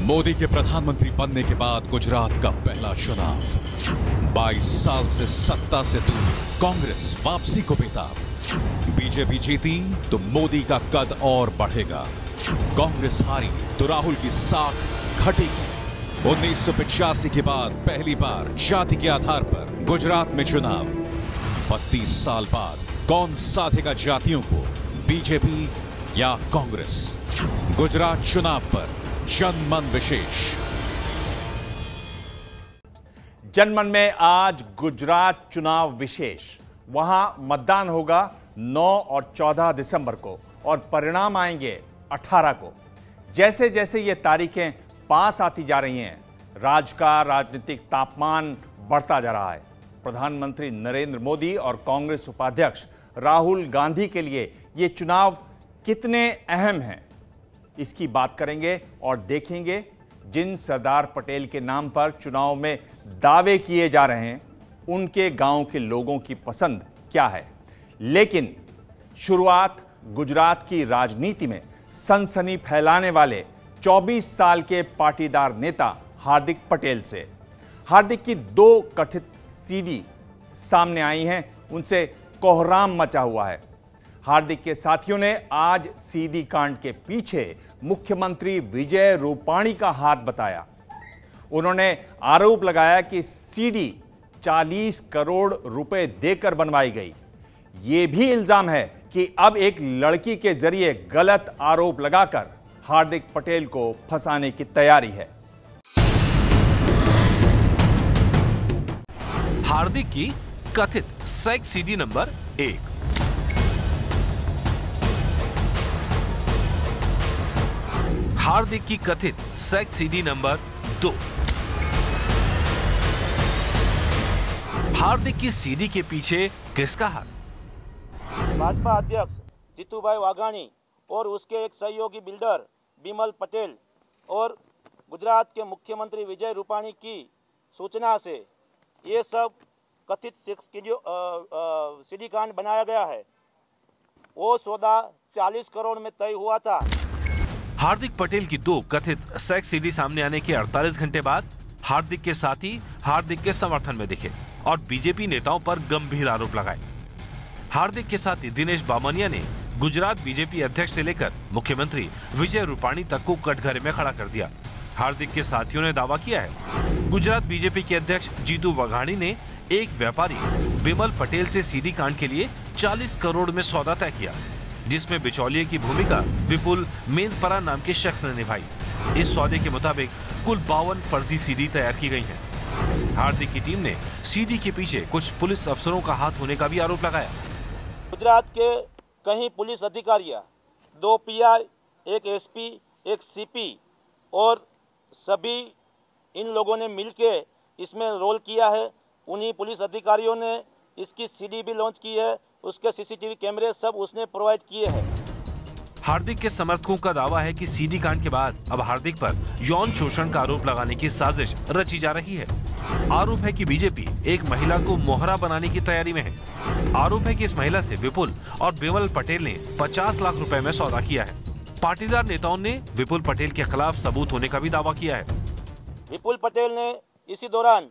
मोदी के प्रधानमंत्री बनने के बाद गुजरात का पहला चुनाव। 22 साल से सत्ता से दूर कांग्रेस वापसी को बेताब। बीजेपी जीती तो मोदी का कद और बढ़ेगा। कांग्रेस हारी तो राहुल की साख घटेगी। 1985 के बाद पहली बार जाति के आधार पर गुजरात में चुनाव। 32 साल बाद कौन साधेगा जातियों को, बीजेपी या कांग्रेस? गुजरात चुनाव पर जनमन विशेष। जनमन में आज गुजरात चुनाव विशेष। वहां मतदान होगा 9 और 14 दिसंबर को और परिणाम आएंगे 18 को। जैसे जैसे ये तारीखें पास आती जा रही हैं, राज्य का राजनीतिक तापमान बढ़ता जा रहा है। प्रधानमंत्री नरेंद्र मोदी और कांग्रेस उपाध्यक्ष राहुल गांधी के लिए ये चुनाव कितने अहम हैं, इसकी बात करेंगे और देखेंगे जिन सरदार पटेल के नाम पर चुनाव में दावे किए जा रहे हैं उनके गांव के लोगों की पसंद क्या है। लेकिन शुरुआत गुजरात की राजनीति में सनसनी फैलाने वाले 24 साल के पाटीदार नेता हार्दिक पटेल से। हार्दिक की 2 कथित सीडी सामने आई हैं, उनसे कोहराम मचा हुआ है। हार्दिक के साथियों ने आज सीडी कांड के पीछे मुख्यमंत्री विजय रूपाणी का हाथ बताया। उन्होंने आरोप लगाया कि सीडी 40 करोड़ रुपए देकर बनवाई गई। यह भी इल्जाम है कि अब एक लड़की के जरिए गलत आरोप लगाकर हार्दिक पटेल को फंसाने की तैयारी है। हार्दिक की कथित सेक्स सीडी नंबर 1। हार्दिक की कथित सेक्स सीडी नंबर 2। हार्दिक की सीडी के पीछे किसका हाथ? भाजपा अध्यक्ष जीतूभाई वाघाणी और उसके एक सहयोगी बिल्डर बिमल पटेल और गुजरात के मुख्यमंत्री विजय रूपाणी की सूचना से ये सब कथित सीडी कांड बनाया गया है। वो सौदा 40 करोड़ में तय हुआ था। हार्दिक पटेल की 2 कथित सेक्स सीडी सामने आने के 48 घंटे बाद हार्दिक के साथी हार्दिक के समर्थन में दिखे और बीजेपी नेताओं पर गंभीर आरोप लगाए। हार्दिक के साथी दिनेश बामनिया ने गुजरात बीजेपी अध्यक्ष से लेकर मुख्यमंत्री विजय रूपाणी तक को कटघरे में खड़ा कर दिया। हार्दिक के साथियों ने दावा किया है गुजरात बीजेपी के अध्यक्ष जीतू वाघाणी ने एक व्यापारी बिमल पटेल से सीडी कांड के लिए 40 करोड़ में सौदा तय किया, जिसमें बिचौलिए की भूमिका विपुल मेंदपरा नाम के शख्स ने निभाई। इस सौदे के मुताबिक कुल 52 फर्जी सीडी तैयार की गई हैं। हार्दिक की टीम ने सीडी के पीछे कुछ पुलिस अफसरों का हाथ होने का भी आरोप लगाया। गुजरात के कई पुलिस अधिकारियां, 2 पीआई, एक एसपी, एक सीपी और सभी इन लोगों ने मिलकर इसमें रोल किया है। उन्हीं पुलिस अधिकारियों ने इसकी सीडी भी लॉन्च की है। उसके सीसीटीवी कैमरे सब उसने प्रोवाइड किए हैं। हार्दिक के समर्थकों का दावा है कि सीडी कांड के बाद अब हार्दिक पर यौन शोषण का आरोप लगाने की साजिश रची जा रही है। आरोप है कि बीजेपी एक महिला को मोहरा बनाने की तैयारी में है। आरोप है कि इस महिला से विपुल और बिमल पटेल ने 50 लाख रुपए में सौदा किया है। पाटीदार नेताओं ने विपुल पटेल के खिलाफ सबूत होने का भी दावा किया है। विपुल पटेल ने इसी दौरान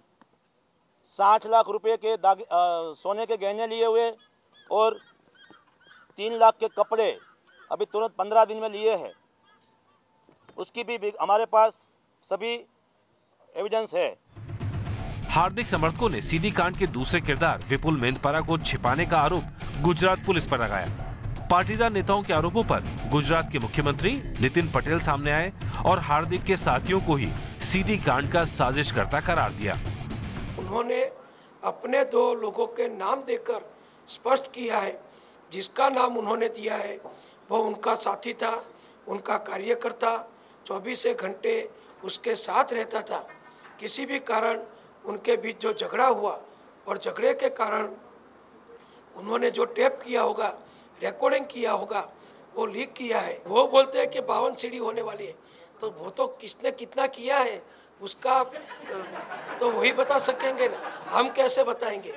60 लाख रुपए के सोने के गहने लिए हुए और 3 लाख के कपड़े अभी तुरंत 15 दिन में लिए हैं। उसकी भी हमारे पास सभी एविडेंस है। हार्दिक समर्थकों ने सीडी कांड के दूसरे किरदार विपुल मेंदपरा को छिपाने का आरोप गुजरात पुलिस पर लगाया। पाटीदार नेताओं के आरोपों पर गुजरात के मुख्यमंत्री नितिन पटेल सामने आए और हार्दिक के साथियों को ही सीडी कांड का साजिश करता करार दिया। उन्होंने अपने 2 लोगों के नाम देकर स्पष्ट किया है, जिसका नाम उन्होंने दिया है वो उनका साथी था, उनका कार्यकर्ता, 24 घंटे उसके साथ रहता था। किसी भी कारण उनके बीच जो झगड़ा हुआ और झगड़े के कारण उन्होंने जो टेप किया होगा, रिकॉर्डिंग किया होगा, वो लीक किया है। वो बोलते हैं कि 52 सीडी होने वाली है, तो वो तो किसने कितना किया है उसका तो वही बता सकेंगे ना, हम कैसे बताएंगे।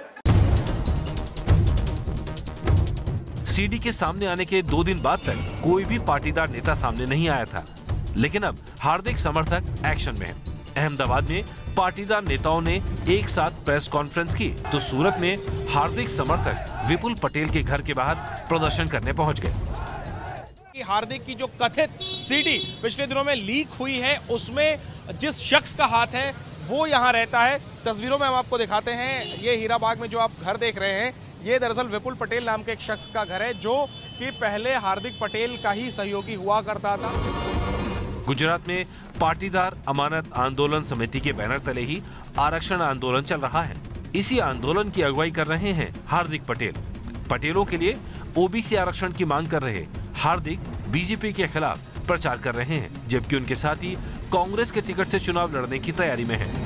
सीडी के सामने आने के 2 दिन बाद तक कोई भी पाटीदार नेता सामने नहीं आया था। लेकिन अब हार्दिक समर्थक एक्शन में हैं। अहमदाबाद में पाटीदार नेताओं ने एक साथ प्रेस कॉन्फ्रेंस की तो सूरत में हार्दिक समर्थक विपुल पटेल के घर के बाहर प्रदर्शन करने पहुंच गए। हार्दिक की जो कथित सीडी पिछले दिनों में लीक हुई है, उसमें जिस शख्स का हाथ है वो यहां रहता है। तस्वीरों में हम आपको दिखाते हैं, ये हीराबाग में जो आप घर देख रहे हैं, ये दरअसल विपुल पटेल नाम के एक शख्स का घर है, जो कि पहले हार्दिक पटेल का ही सहयोगी हुआ करता था। गुजरात में पाटीदार अमानत आंदोलन समिति के बैनर तले ही आरक्षण आंदोलन चल रहा है। इसी आंदोलन की अगुवाई कर रहे हैं हार्दिक पटेल। पटेलों के लिए ओबीसी आरक्षण की मांग कर रहे हार्दिक बीजेपी के खिलाफ प्रचार कर रहे हैं, जबकि उनके साथी कांग्रेस के टिकट से चुनाव लड़ने की तैयारी में हैं।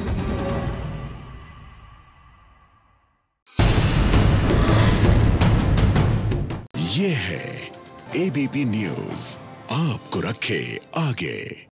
ये है एबीपी न्यूज़, आपको रखे आगे।